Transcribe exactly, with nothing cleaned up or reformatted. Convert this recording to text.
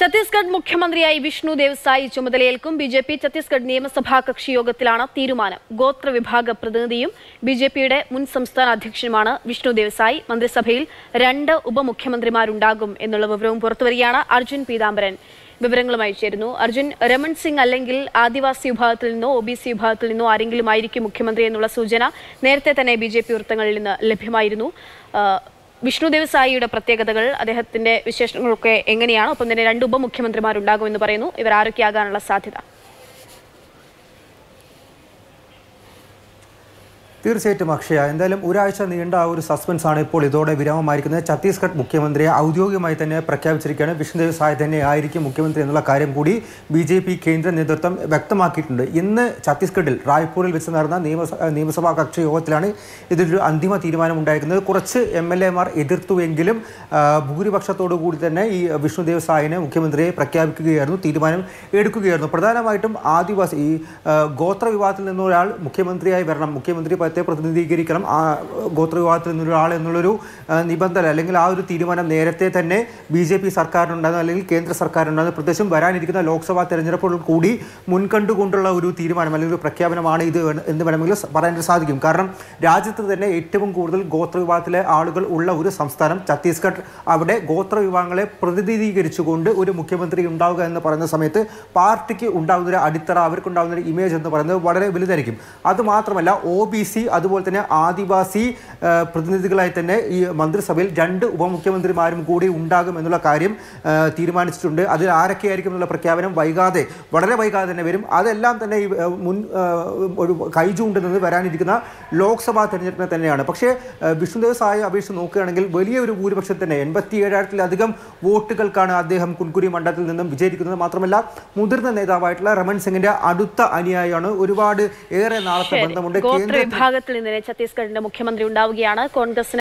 ഛത്തീസ്ഗഡ് മുഖ്യമന്ത്രിയായി വിഷ്ണു ദേവ്സായി ചുമതലയേൽക്കും. B J P Chhattisgarh നിയമസഭാ കക്ഷി യോഗത്തിലാണ് തീരുമാനം. ഗോത്രവിഭാഗ പ്രതിനിധിയും ബി ജെ പിയുടെ മുൻ സംസ്ഥാന അധ്യക്ഷനുമാണ് വിഷ്ണു ദേവ്സായി. മന്ത്രിസഭയിൽ രണ്ട് ഉപമുഖ്യമന്ത്രിമാരുണ്ടാകും എന്നുള്ള വിവരവും പുറത്തുവരികയാണ്. അർജുൻ പീതാംബരൻ വിവരങ്ങളുമായി ചേരുന്നു. അർജുൻ, രമൺ സിംഗ് അല്ലെങ്കിൽ ആദിവാസി വിഭാഗത്തിൽ നിന്നോ ഒ ബി സി വിഭാഗത്തിൽ നിന്നോ ആരെങ്കിലും ആയിരിക്കും മുഖ്യമന്ത്രി എന്നുള്ള സൂചന നേരത്തെ തന്നെ ബി ജെ പി വൃത്തങ്ങളിൽ നിന്ന് ലഭ്യമായിരുന്നു. വിഷ്ണു ദേവ്സായിയുടെ പ്രത്യേകതകൾ, അദ്ദേഹത്തിന്റെ വിശേഷങ്ങളൊക്കെ എങ്ങനെയാണ്? ഒപ്പം തന്നെ രണ്ട് ഉപമുഖ്യമന്ത്രിമാരുണ്ടാകുമെന്ന് പറയുന്നു. ഇവർ ആരൊക്കെയാകാനുള്ള സാധ്യത? തീർച്ചയായിട്ടും അക്ഷയ, എന്തായാലും ഒരാഴ്ച നീണ്ട ആ ഒരു സസ്പെൻസ് ആണ് ഇപ്പോൾ ഇതോടെ വിരാമമായിരിക്കുന്നത്. ഛത്തീസ്ഗഡ് മുഖ്യമന്ത്രിയെ ഔദ്യോഗികമായി തന്നെ പ്രഖ്യാപിച്ചിരിക്കുകയാണ്. വിഷ്ണു ദേവ്സായി തന്നെ ആയിരിക്കും മുഖ്യമന്ത്രി എന്നുള്ള കാര്യം കൂടി ബി ജെ പി കേന്ദ്ര നേതൃത്വം വ്യക്തമാക്കിയിട്ടുണ്ട്. ഇന്ന് ഛത്തീസ്ഗഡിൽ റായ്പൂരിൽ വെച്ച് നടന്ന നിയമസ നിയമസഭാ കക്ഷി യോഗത്തിലാണ് ഇതിലൊരു അന്തിമ തീരുമാനം ഉണ്ടായിരിക്കുന്നത്. കുറച്ച് എം എൽ എമാർ എതിർത്തുവെങ്കിലും ഭൂരിപക്ഷത്തോടു കൂടി തന്നെ ഈ വിഷ്ണു ദേവ്സായിനെ മുഖ്യമന്ത്രിയെ പ്രഖ്യാപിക്കുകയായിരുന്നു, തീരുമാനം എടുക്കുകയായിരുന്നു. പ്രധാനമായിട്ടും ആദിവാസി ഈ ഗോത്ര വിഭാഗത്തിൽ നിന്നൊരാൾ മുഖ്യമന്ത്രിയായി വരണം, മുഖ്യമന്ത്രി പ്രതിനിധീകരിക്കണം, ആ ഗോത്രവിഭാഗത്തിൽ നിന്നൊരാൾ എന്നുള്ളൊരു നിബന്ധന അല്ലെങ്കിൽ ആ ഒരു തീരുമാനം നേരത്തെ തന്നെ ബി ജെ പി സർക്കാരിനുണ്ടാകുന്ന അല്ലെങ്കിൽ കേന്ദ്ര സർക്കാരിനുണ്ടാകുന്ന പ്രത്യേകിച്ചും വരാനിരിക്കുന്ന ലോക്സഭാ തെരഞ്ഞെടുപ്പുകൾ കൂടി മുൻകണ്ടുകൊണ്ടുള്ള ഒരു തീരുമാനം അല്ലെങ്കിൽ ഒരു പ്രഖ്യാപനമാണ് ഇത് എന്ന് വേണമെങ്കിൽ പറയാൻ സാധിക്കും. കാരണം രാജ്യത്ത് തന്നെ ഏറ്റവും കൂടുതൽ ഗോത്രവിഭാഗത്തിലെ ആളുകൾ ഉള്ള ഒരു സംസ്ഥാനം ഛത്തീസ്ഗഡ്. അവിടെ ഗോത്രവിഭാഗങ്ങളെ പ്രതിനിധീകരിച്ചുകൊണ്ട് ഒരു മുഖ്യമന്ത്രി ഉണ്ടാവുക എന്ന് പറയുന്ന സമയത്ത് പാർട്ടിക്ക് ഉണ്ടാകുന്ന ഒരു അടിത്തറ, അവർക്കുണ്ടാകുന്ന ഒരു ഇമേജ് എന്ന് പറയുന്നത് വളരെ വലുതായിരിക്കും. അതുമാത്രമല്ല ഒ ബി സി അതുപോലെ തന്നെ ആദിവാസി പ്രതിനിധികളായി തന്നെ ഈ മന്ത്രിസഭയിൽ രണ്ട് ഉപമുഖ്യമന്ത്രിമാരും കൂടി ഉണ്ടാകും എന്നുള്ള കാര്യം തീരുമാനിച്ചിട്ടുണ്ട്. അതിൽ ആരൊക്കെയായിരിക്കും എന്നുള്ള പ്രഖ്യാപനം വൈകാതെ വളരെ വൈകാതെ തന്നെ വരും. അതെല്ലാം തന്നെ ഈ മുൻ ഒരു കൈചൂണ്ടുന്നത് വരാനിരിക്കുന്ന ലോക്സഭാ തെരഞ്ഞെടുപ്പിനെ തന്നെയാണ്. പക്ഷേ വിഷ്ണു ദേവ്സായി അപേക്ഷിച്ച് നോക്കുകയാണെങ്കിൽ വലിയൊരു ഭൂരിപക്ഷത്തിൽ തന്നെ എൺപത്തി ഏഴായിരത്തിലധികം വോട്ടുകൾക്കാണ് അദ്ദേഹം കുൻകുരി മണ്ഡലത്തിൽ നിന്നും വിജയിക്കുന്നത്. മാത്രമല്ല മുതിർന്ന നേതാവായിട്ടുള്ള രമൺ സിംഗിന്റെ അടുത്ത അനുയായിയാണ്. ഒരുപാട് ഏറെ നാളത്തെ ബന്ധമുണ്ട്. വിഭാഗത്തിൽ നിന്ന് ഛത്തീസ്ഗഡിന്റെ മുഖ്യമന്ത്രി ഉണ്ടാവുകയാണ്. കോൺഗ്രസ്